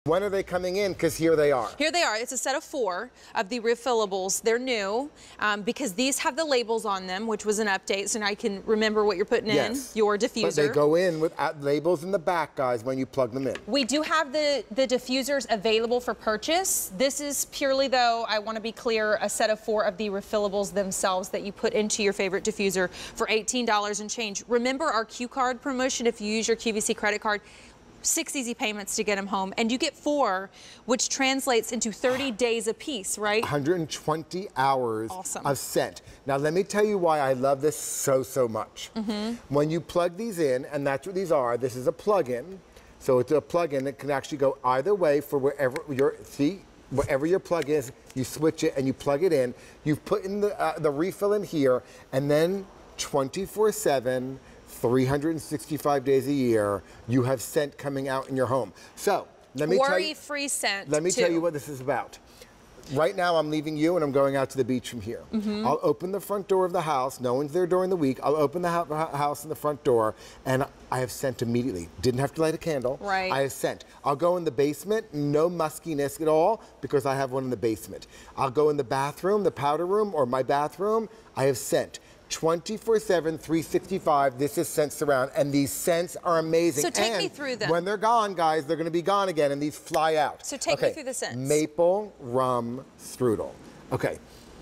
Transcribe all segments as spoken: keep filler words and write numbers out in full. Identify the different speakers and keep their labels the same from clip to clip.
Speaker 1: When are they coming in? Because here they are.
Speaker 2: Here they are. It's a set of four of the refillables. They're new um, because these have the labels on them, which was an update, so now I can remember what you're putting
Speaker 1: yes.
Speaker 2: in your diffuser.
Speaker 1: But they go in with labels in the back, guys, when you plug them in.
Speaker 2: We do have the, the diffusers available for purchase. This is purely, though, I want to be clear, a set of four of the refillables themselves that you put into your favorite diffuser for eighteen dollars and change. Remember our Q card promotion if you use your Q V C credit card. Six easy payments to get them home, and you get four, which translates into thirty days a piece, right?
Speaker 1: one hundred twenty hours
Speaker 2: awesome.
Speaker 1: of scent. Now, let me tell you why I love this so, so much. Mm-hmm. When you plug these in, and that's what these are, this is a plug-in. So it's a plug-in that can actually go either way for wherever your, see, wherever your plug is, you switch it and you plug it in. You've put in the, uh, the refill in here, and then twenty-four seven, three hundred sixty-five days a year, you have scent coming out in your home. So, let me tell you,
Speaker 2: worry-free scent,
Speaker 1: Let me
Speaker 2: too.
Speaker 1: tell you what this is about. Right now, I'm leaving you and I'm going out to the beach from here. Mm-hmm. I'll open the front door of the house. No one's there during the week. I'll open the house and the front door, and I have scent immediately. Didn't have to light a candle.
Speaker 2: Right.
Speaker 1: I have scent. I'll go in the basement, no muskiness at all, because I have one in the basement. I'll go in the bathroom, the powder room, or my bathroom. I have scent. twenty-four seven, three sixty-five, this is Scent Surround, and these scents are amazing.
Speaker 2: So take
Speaker 1: and
Speaker 2: me through them.
Speaker 1: When they're gone, guys, they're gonna be gone again, and these fly out.
Speaker 2: So take
Speaker 1: okay.
Speaker 2: me through the scents.
Speaker 1: Maple rum strudel. Okay.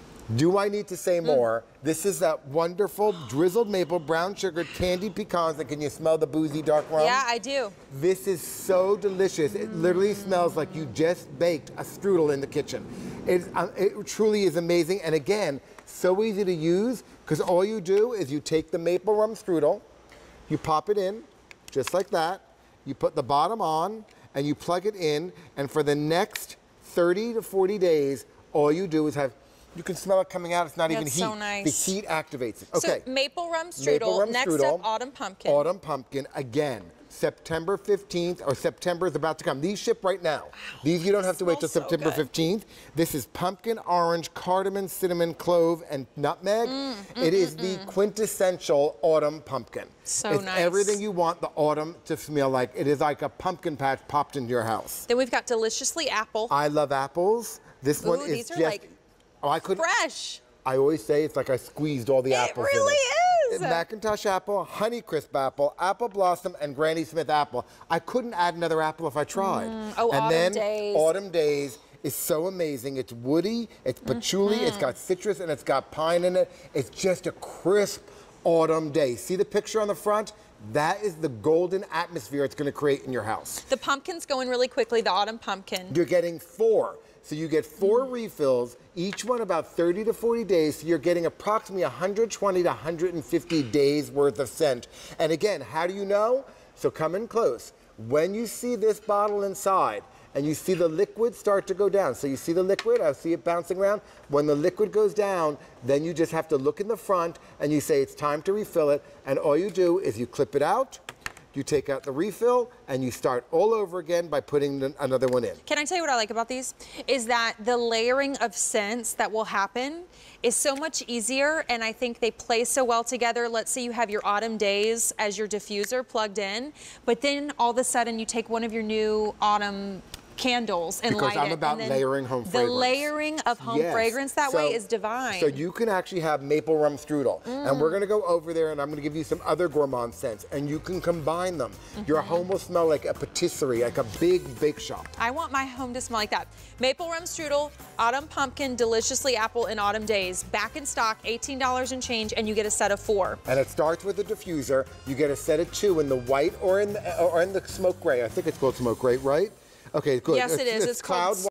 Speaker 1: Do I need to say more? Mm. This is that wonderful drizzled maple, brown sugar, candied pecans, and can you smell the boozy dark rum?
Speaker 2: Yeah, I do.
Speaker 1: This is so delicious. It literally smells like you just baked a strudel in the kitchen. It, uh, it truly is amazing, and again, so easy to use, because all you do is you take the maple rum strudel, you pop it in, just like that, you put the bottom on, and you plug it in, and for the next thirty to forty days, all you do is have, you can smell it coming out, it's not
Speaker 2: That's
Speaker 1: even heat.
Speaker 2: So nice.
Speaker 1: The heat activates it. Okay.
Speaker 2: So maple rum strudel,
Speaker 1: maple rum
Speaker 2: next
Speaker 1: strudel,
Speaker 2: up autumn pumpkin.
Speaker 1: Autumn pumpkin, again. September fifteenth, or September is about to come. These ship right now. Wow. These you don't have to wait till
Speaker 2: so
Speaker 1: September fifteenth. This is pumpkin, orange, cardamom, cinnamon, clove, and nutmeg. Mm, mm, it is mm, the mm. quintessential autumn pumpkin.
Speaker 2: So
Speaker 1: it's
Speaker 2: nice.
Speaker 1: everything you want the autumn to smell like. It is like a pumpkin patch popped into your house.
Speaker 2: Then we've got deliciously apple.
Speaker 1: I love apples. This
Speaker 2: Ooh,
Speaker 1: one is
Speaker 2: these
Speaker 1: just
Speaker 2: are like
Speaker 1: oh, I could
Speaker 2: fresh.
Speaker 1: I always say it's like I squeezed all the
Speaker 2: it
Speaker 1: apples
Speaker 2: really
Speaker 1: in it.
Speaker 2: is.
Speaker 1: Macintosh apple, Honeycrisp apple, Apple Blossom, and Granny Smith apple. I couldn't add another apple if I tried.
Speaker 2: Mm. Oh,
Speaker 1: and
Speaker 2: Autumn
Speaker 1: then
Speaker 2: Days.
Speaker 1: Autumn Days is so amazing. It's woody, it's patchouli, mm-hmm. it's got citrus, and it's got pine in it. It's just a crisp autumn day. See the picture on the front? That is the golden atmosphere it's going to create in your house.
Speaker 2: The pumpkin's going really quickly, the autumn pumpkin.
Speaker 1: You're getting four. So you get four mm. refills, each one about thirty to forty days, so you're getting approximately one hundred twenty to one hundred fifty days worth of scent. And again, how do you know? So come in close. When you see this bottle inside, and you see the liquid start to go down, so you see the liquid, I see it bouncing around. When the liquid goes down, then you just have to look in the front, and you say it's time to refill it, and all you do is you clip it out, you take out the refill, and you start all over again by putting the, another one in.
Speaker 2: Can I tell you what I like about these? Is that the layering of scents that will happen is so much easier, and I think they play so well together. Let's say you have your Autumn Days as your diffuser plugged in, but then all of a sudden you take one of your new autumn candles and
Speaker 1: because
Speaker 2: light
Speaker 1: I'm
Speaker 2: it.
Speaker 1: about
Speaker 2: and
Speaker 1: layering home
Speaker 2: the
Speaker 1: fragrance.
Speaker 2: The layering of home
Speaker 1: yes.
Speaker 2: fragrance that
Speaker 1: so,
Speaker 2: way is divine.
Speaker 1: So you can actually have maple rum strudel. Mm. And we're going to go over there and I'm going to give you some other gourmand scents and you can combine them. Mm-hmm. Your home will smell like a patisserie, like a big bake shop.
Speaker 2: I want my home to smell like that. Maple rum strudel, autumn pumpkin, deliciously apple in Autumn Days. Back in stock, eighteen dollars and change, and you get a set of four.
Speaker 1: And it starts with a diffuser. You get a set of two in the white or in the, or in the smoke gray. I think it's called smoke gray, right? Okay, good.
Speaker 2: Yes, it
Speaker 1: it's,
Speaker 2: is.
Speaker 1: It's,
Speaker 2: it's
Speaker 1: cloud
Speaker 2: called